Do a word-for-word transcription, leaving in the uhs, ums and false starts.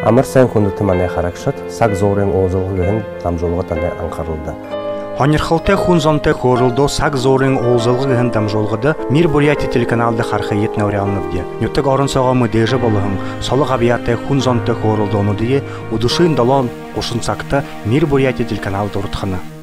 Амар сайн хүндэт манай харагшат Саг Зуурын Уулзалга гэх дамжуулга таны анхааралда. Хонирхолтой хүн зонтой хөөрөлдөө Саг Зуурын Уулзалга гэх дамжуулгад Мир-Бурятия телеканалда харахад навряалнавдя. Нютаг орон согоо мэдээж болгон солог авьяатай хүн зонтой хөөрөлдөөнүүдийг өдөршийн долоон гушин цагта Мир-Бурятия телеканалд урдхана.